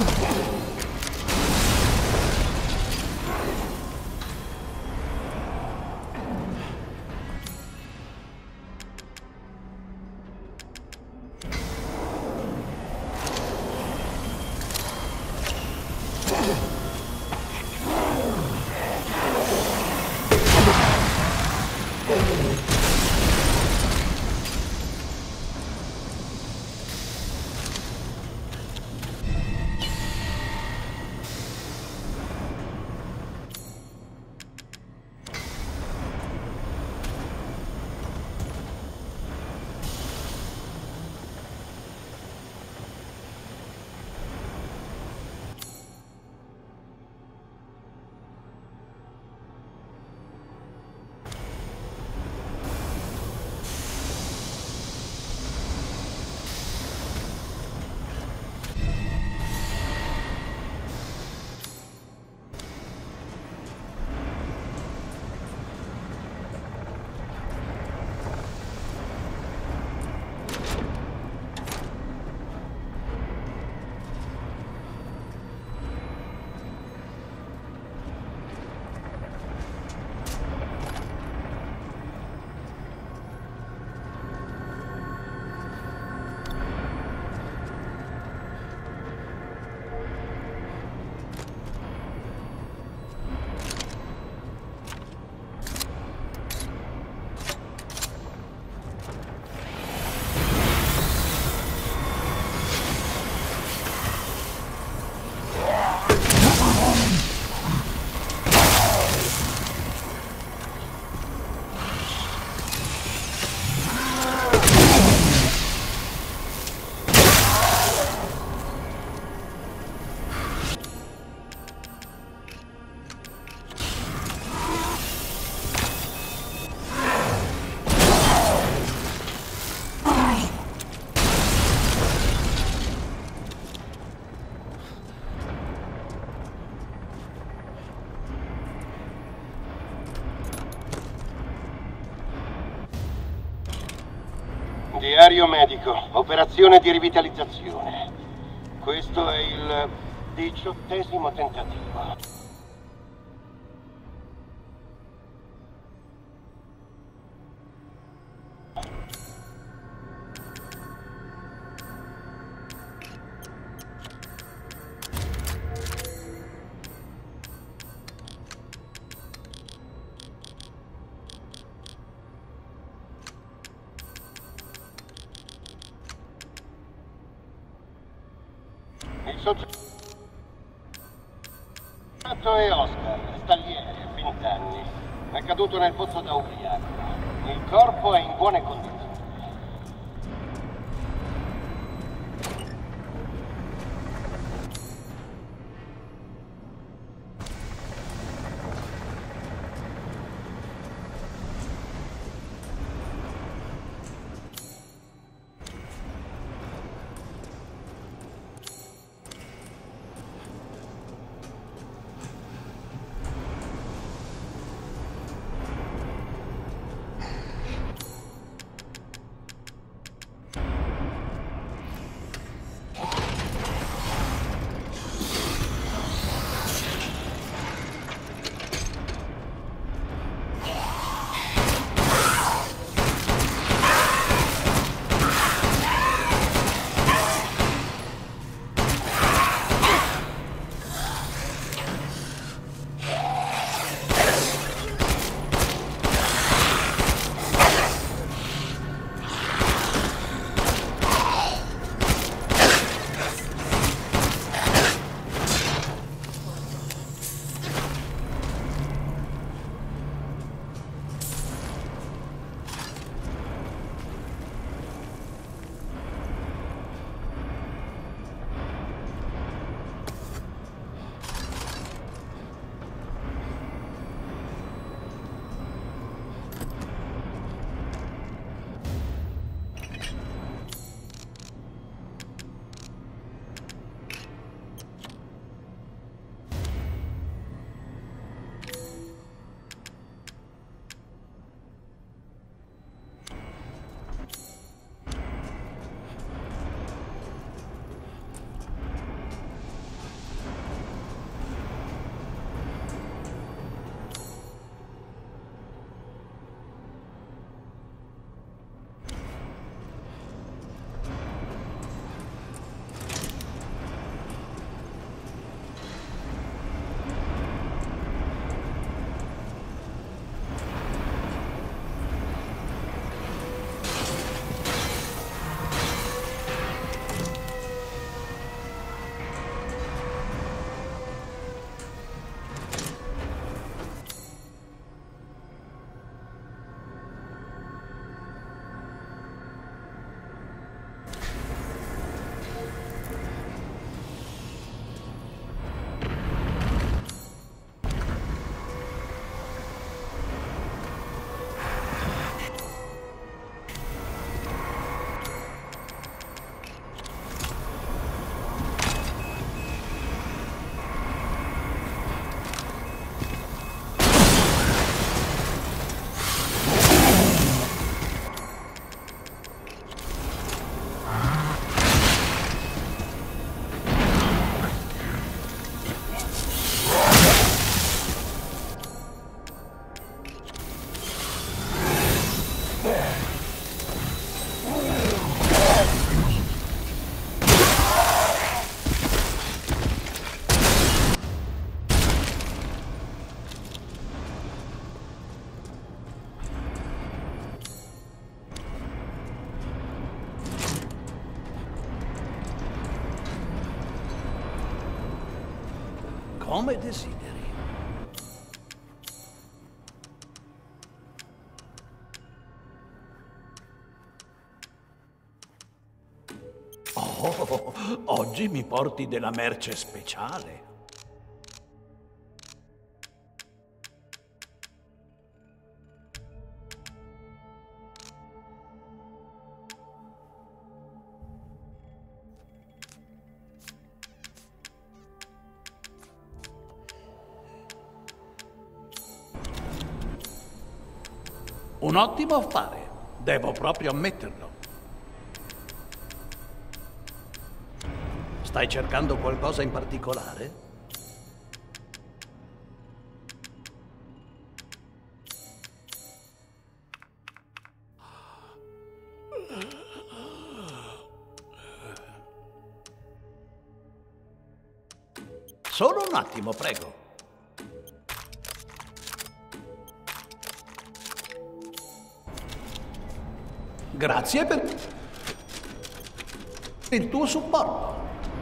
Diario medico, operazione di rivitalizzazione. Questo è il 18° tentativo. Il soggetto è Oscar, stagliere, 20 anni. È caduto nel pozzo da ubriaco. Il corpo è in buone condizioni. Come desideri. Oh, oggi mi porti della merce speciale. Un ottimo affare, devo proprio ammetterlo. Stai cercando qualcosa in particolare? Solo un attimo, prego. Grazie per il tuo supporto.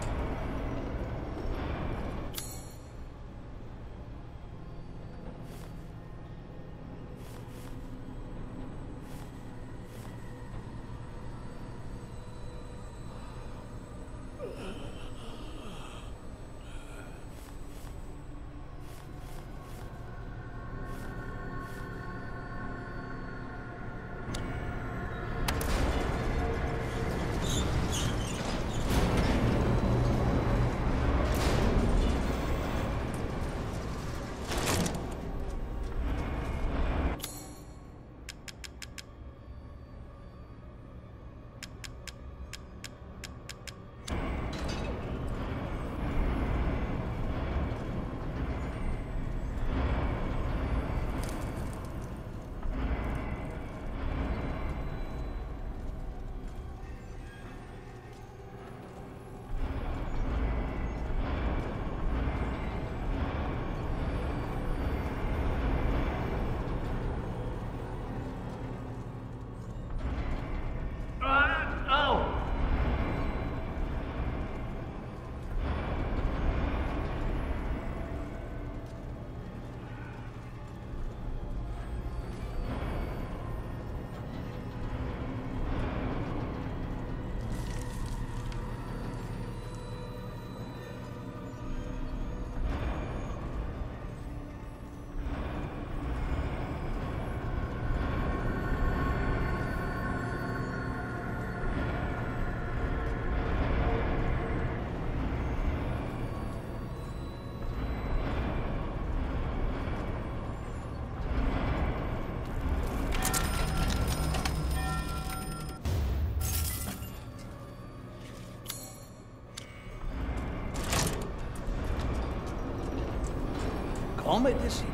Come desideri.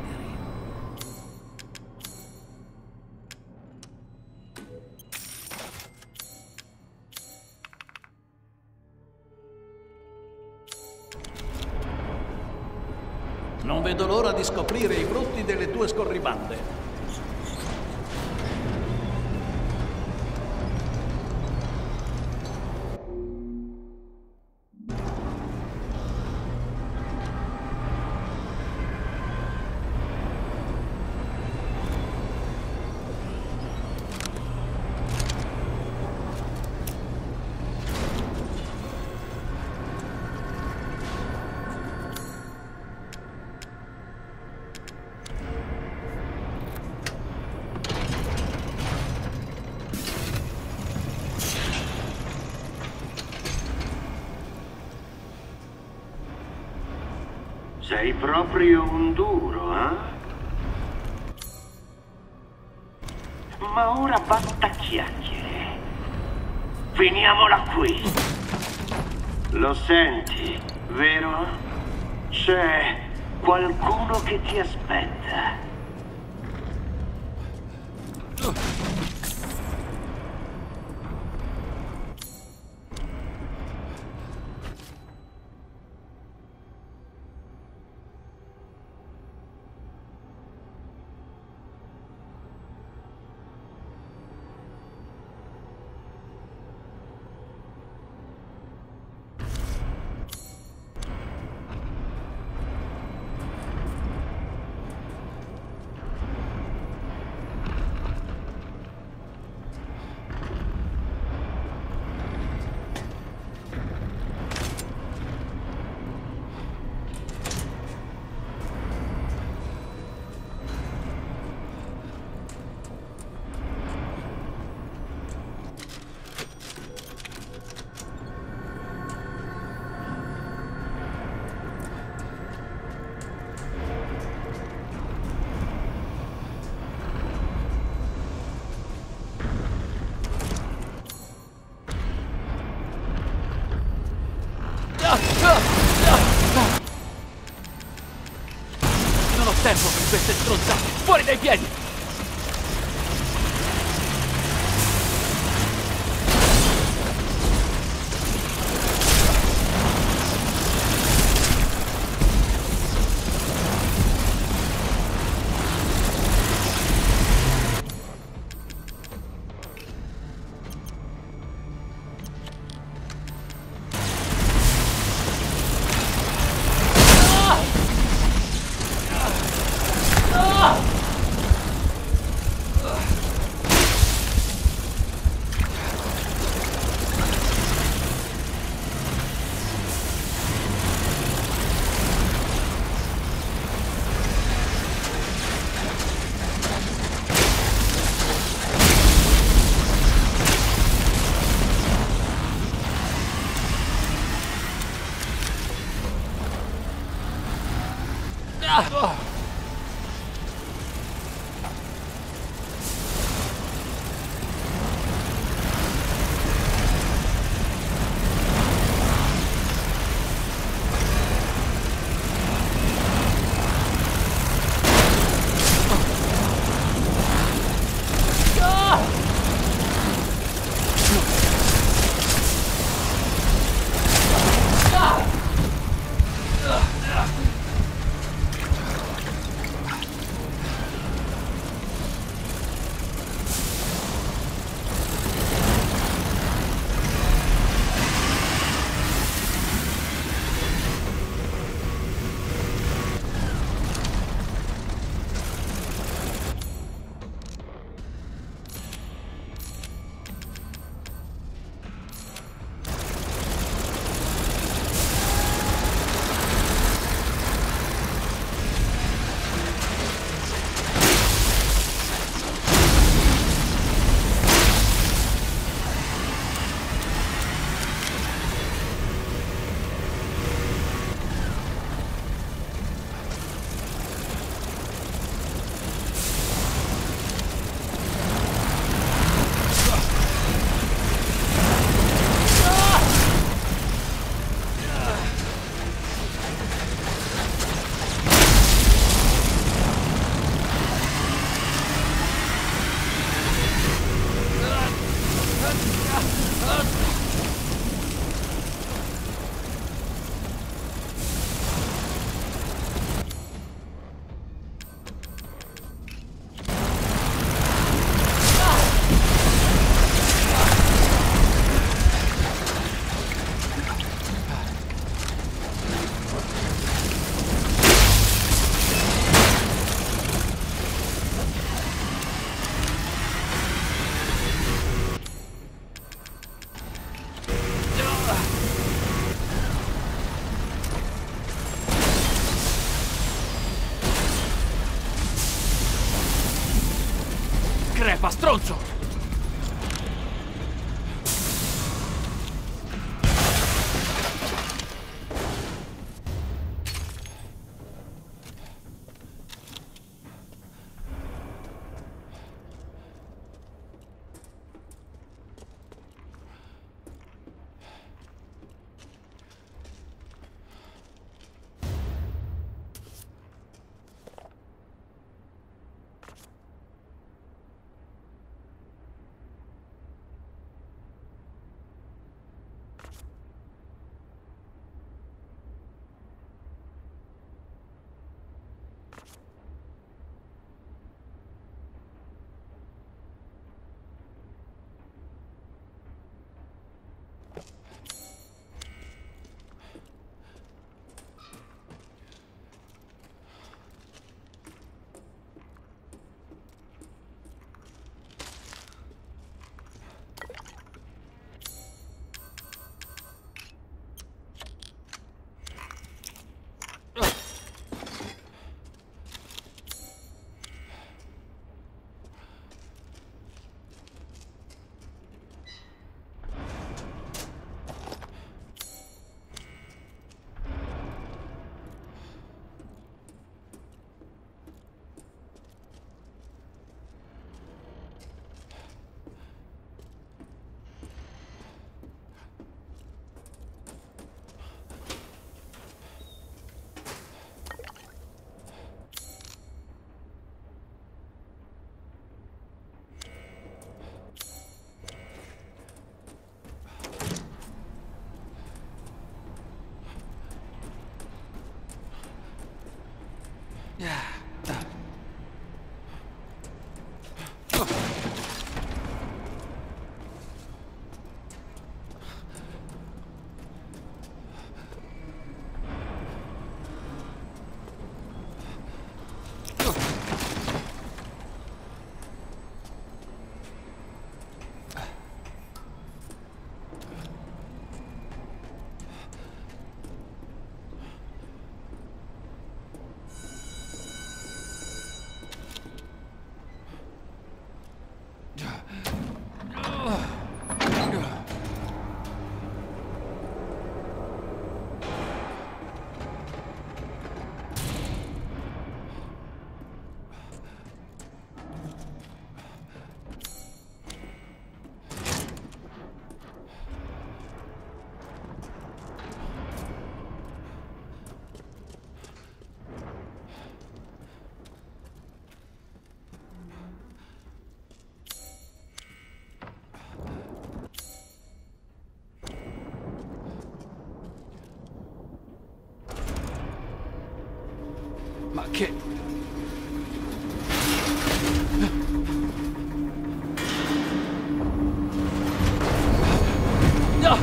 Non vedo l'ora di scoprire i frutti delle tue scorribande. Sei proprio un duro, eh? Ma ora basta chiacchiere. Finiamola qui. Lo senti, vero? C'è qualcuno che ti aspetta. tempo per queste stronzate! Fuori dai piedi! Crepa, stronzo! Ma che... No!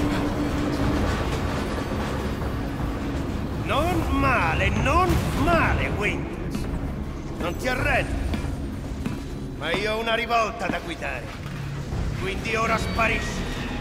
Non male, Winters. Non ti arrendi. Ma io ho una rivolta da guidare. Quindi ora sparisci.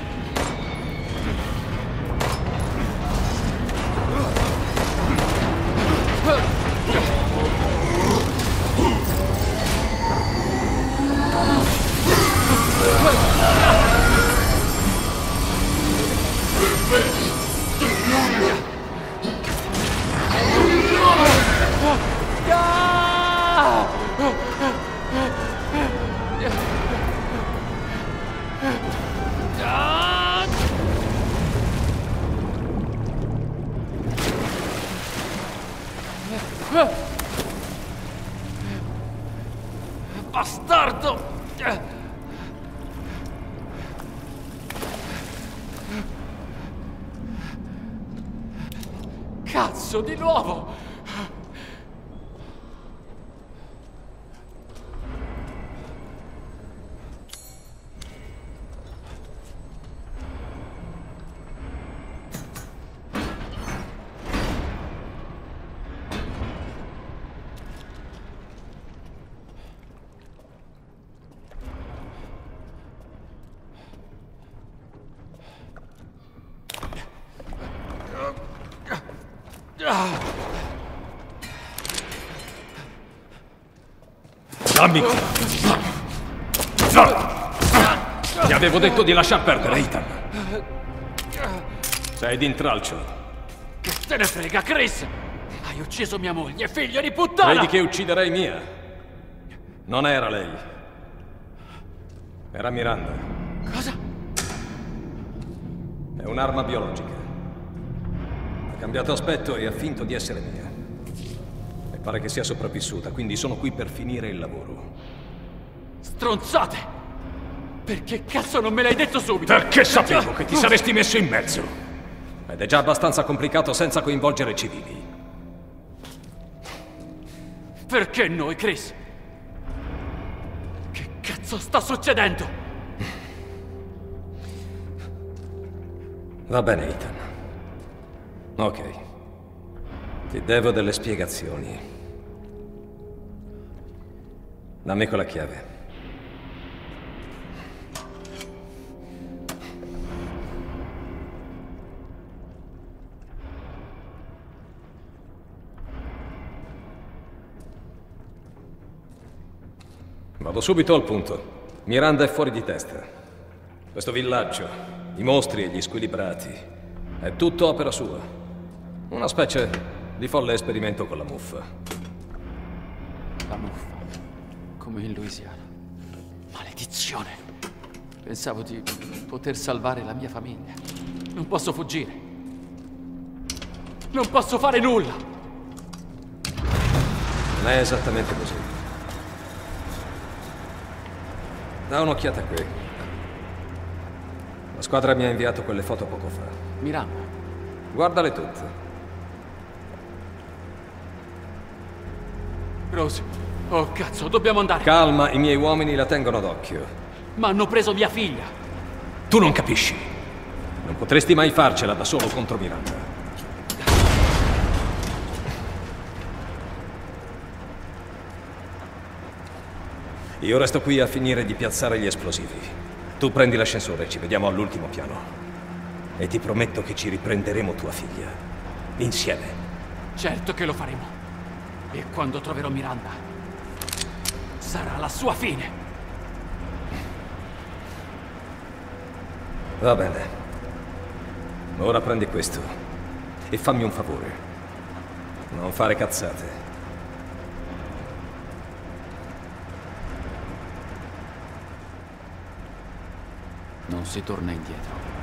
Bastardo! Cazzo, di nuovo! Dammi! Ti avevo detto di lasciar perdere, Ethan. Sei d'intralcio. Che te ne frega, Chris? Hai ucciso mia moglie, figlio di puttana! Credi che ucciderei mia? Non era lei. Era Miranda. Cosa? È un'arma biologica. Ha cambiato aspetto e ha finto di essere mia. E pare che sia sopravvissuta, quindi sono qui per finire il lavoro. Stronzate! Perché cazzo non me l'hai detto subito? Perché sapevo che ti saresti messo in mezzo. Ed è già abbastanza complicato senza coinvolgere civili. Perché noi, Chris? Che cazzo sta succedendo? Va bene, Ethan. Ok. Ti devo delle spiegazioni. Dammi quella chiave. Vado subito al punto. Miranda è fuori di testa. Questo villaggio, i mostri e gli squilibrati, è tutto opera sua. Una specie di folle esperimento con la muffa. La muffa. Come in Louisiana. Maledizione. Pensavo di poter salvare la mia famiglia. Non posso fuggire. Non posso fare nulla. Non è esattamente così. Da un'occhiata qui. La squadra mi ha inviato quelle foto poco fa. Miranda. Guardale tutte. Rose. Oh, cazzo, dobbiamo andare. Calma, i miei uomini la tengono d'occhio. Ma hanno preso mia figlia. Tu non capisci. Non potresti mai farcela da solo contro Miranda. Io resto qui a finire di piazzare gli esplosivi. Tu prendi l'ascensore, ci vediamo all'ultimo piano. E ti prometto che ci riprenderemo tua figlia. Insieme. Certo che lo faremo. E quando troverò Miranda, sarà la sua fine. Va bene. Ora prendi questo. E fammi un favore. Non fare cazzate. Non si torna indietro.